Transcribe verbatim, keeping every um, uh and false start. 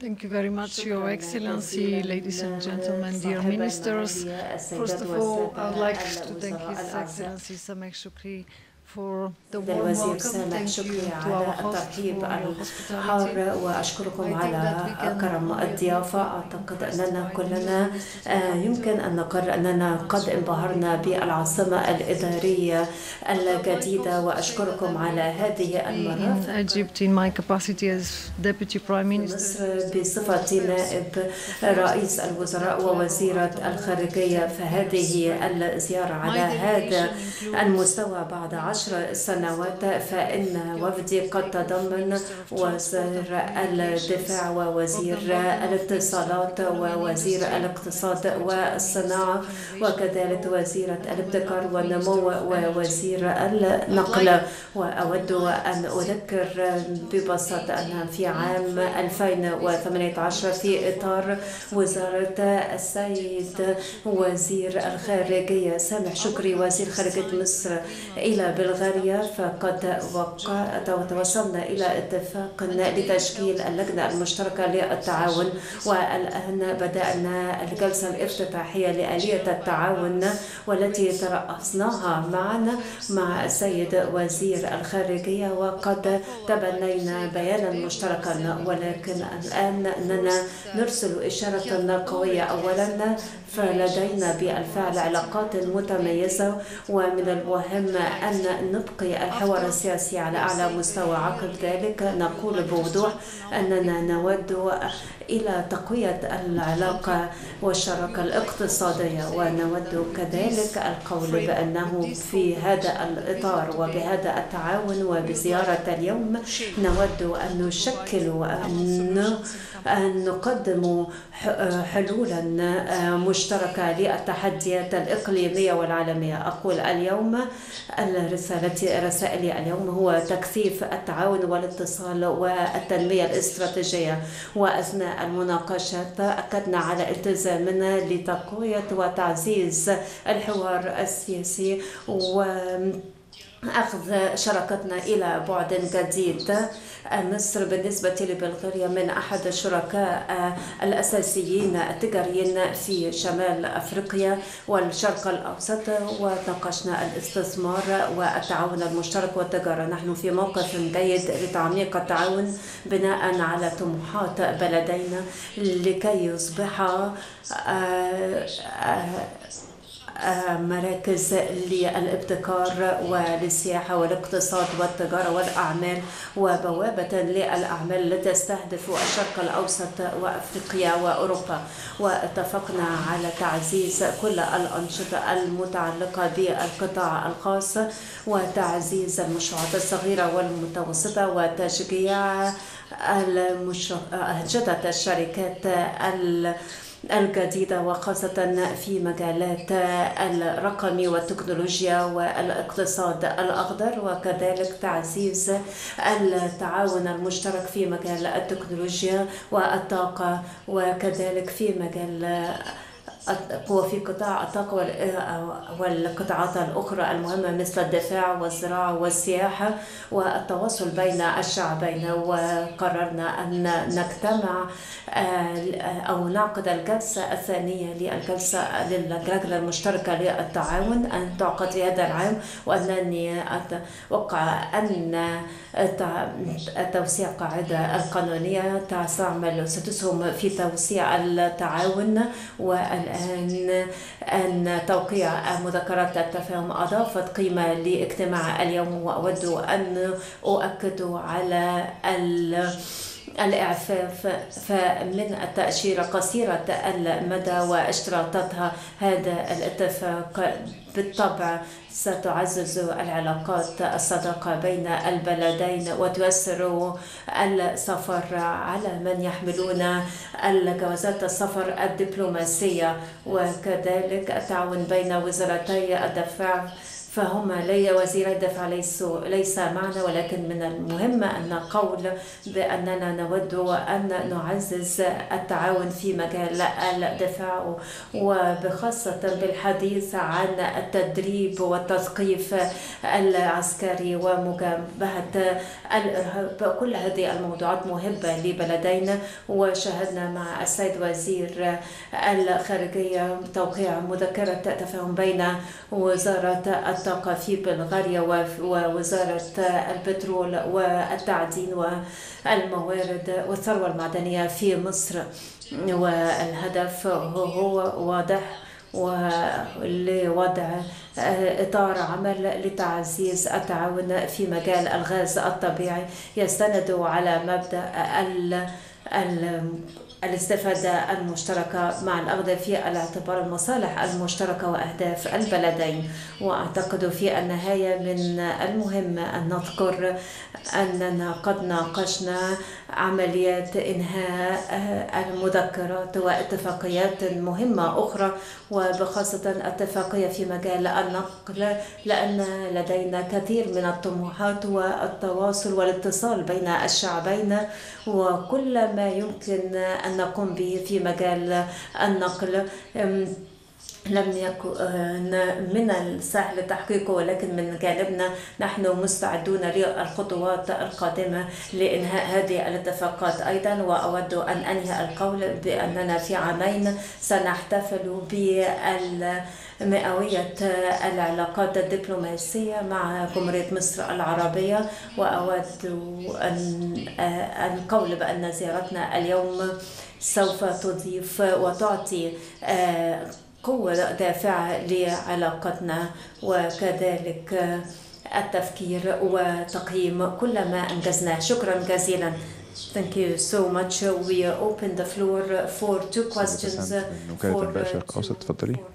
Thank you very much, Your شكرا Excellency, ladies and gentlemen, dear ministers. First of all, I would like to thank His Excellency Sameh Shoukry for the warm welcome. Thank you to our host for your hospitality. وأشكركم على كرم الضيافة. أعتقد أننا كلنا يمكن أن نقر أننا قد انبهرنا بالعاصمة الإدارية الجديدة، وأشكركم على هذه المرافق. In Egypt, in my capacity as Deputy Prime Minister, بصفتي نائب رئيس الوزراء ووزيرة الخارجية، فهذه الزيارة على هذا المستوى بعد عشر سنوات، فإن وفدي قد تضمن وزير الدفاع ووزير الاتصالات ووزير الاقتصاد والصناعة، وكذلك وزيرة الابتكار والنمو ووزير النقل. وأود أن أذكر ببساطة أن في عام ألفين وثمانية عشر في إطار وزارة السيد وزير الخارجية سامح شكري وزير خارجية مصر إلى بلغاريا، فقد وقعت وتوصلنا إلى اتفاق لتشكيل اللجنة المشتركة للتعاون، والآن بدأنا الجلسة الافتتاحية لآلية التعاون والتي ترأسناها معا مع السيد وزير الخارجية، وقد تبنينا بيانا مشتركا. ولكن الآن أننا نرسل إشارة قوية. أولا، فلدينا بالفعل علاقات متميزة، ومن المهم أن نبقي الحوار السياسي على أعلى مستوى. عقب ذلك نقول بوضوح أننا نود إلى تقوية العلاقة والشراكة الاقتصادية، ونود كذلك القول بأنه في هذا الإطار وبهذا التعاون وبزيارة اليوم نود أن نشكل وأن أن نقدم حلولا مشتركة للتحديات الإقليمية والعالمية. أقول اليوم الرسالة رسائلي اليوم هو تكثيف التعاون والاتصال والتنمية الاستراتيجية. وأثناء المناقشات أكدنا على التزامنا لتقوية وتعزيز الحوار السياسي وأخذ شراكتنا إلى بعد جديد. مصر بالنسبة لبلغاريا من أحد الشركاء الأساسيين التجاريين في شمال أفريقيا والشرق الأوسط، وناقشنا الاستثمار والتعاون المشترك والتجارة. نحن في موقف جيد لتعميق التعاون بناء على طموحات بلدينا لكي يصبح مراكز للابتكار وللسياحة والاقتصاد والتجارة والأعمال، وبوابة للأعمال التي تستهدف الشرق الأوسط وأفريقيا وأوروبا. واتفقنا على تعزيز كل الأنشطة المتعلقة بالقطاع الخاص وتعزيز المشروعات الصغيرة والمتوسطة وتشجيع أنشطة الشركات الجديدة، وخاصة في مجالات الرقم والتكنولوجيا والاقتصاد الأخضر، وكذلك تعزيز التعاون المشترك في مجال التكنولوجيا والطاقة، وكذلك في مجال وفي قطاع الطاقة والقطاعات الأخرى المهمة مثل الدفاع والزراعة والسياحة والتواصل بين الشعبين. وقررنا أن نجتمع أو نعقد الجلسة الثانية للجلسة للجنة المشتركة للتعاون أن تعقد في هذا العام، وأنني أتوقع أن توسيع القاعدة القانونية تعمل ستسهم في توسيع التعاون، والآن أن توقيع مذكرات التفاهم أضافت قيمة لاجتماع اليوم. وأود أن أؤكد على الإعفاف فمن التأشيرة قصيرة المدى واشتراطاتها. هذا الاتفاق بالطبع ستعزز العلاقات الصداقة بين البلدين وتيسر السفر على من يحملون الجوازات السفر الدبلوماسية، وكذلك التعاون بين وزارتي الدفاع فهم لي وزير الدفاع ليسوا ليس معنا، ولكن من المهم أن نقول بأننا نود أن نعزز التعاون في مجال الدفاع، وبخاصة بالحديث عن التدريب والتثقيف العسكري ومجابهة الإرهاب. كل هذه الموضوعات مهمة لبلدينا، وشاهدنا مع السيد وزير الخارجية توقيع مذكرة تفاهم بين وزارة الطاقة في بلغاريا ووزارة البترول والتعدين والموارد والثروة المعدنية في مصر، والهدف هو واضح ولوضع إطار عمل لتعزيز التعاون في مجال الغاز الطبيعي يستند على مبدأ ال الاستفادة المشتركة مع الأخذ في الاعتبار المصالح المشتركة وأهداف البلدين. وأعتقد في النهاية من المهم أن نذكر أننا قد ناقشنا عمليات إنهاء المذكرات واتفاقيات مهمة أخرى، وبخاصة اتفاقية في مجال النقل، لأن لدينا كثير من الطموحات والتواصل والاتصال بين الشعبين، وكل ما يمكن أن نقوم به في مجال النقل لم يكن من السهل تحقيقه، ولكن من جانبنا نحن مستعدون للخطوات القادمة لإنهاء هذه الاتفاقات أيضا. وأود أن أنهي القول بأننا في عامين سنحتفل بالمئوية العلاقات الدبلوماسية مع جمهورية مصر العربية، وأود أن القول بأن زيارتنا اليوم سوف تضيف وتعطي قوة دافعة لعلاقتنا، وكذلك التفكير وتقييم كل ما أنجزناه. شكرا جزيلا. Thank you so much. We open the floor for two questions. وكالة الباشا الأوسط، تفضلي.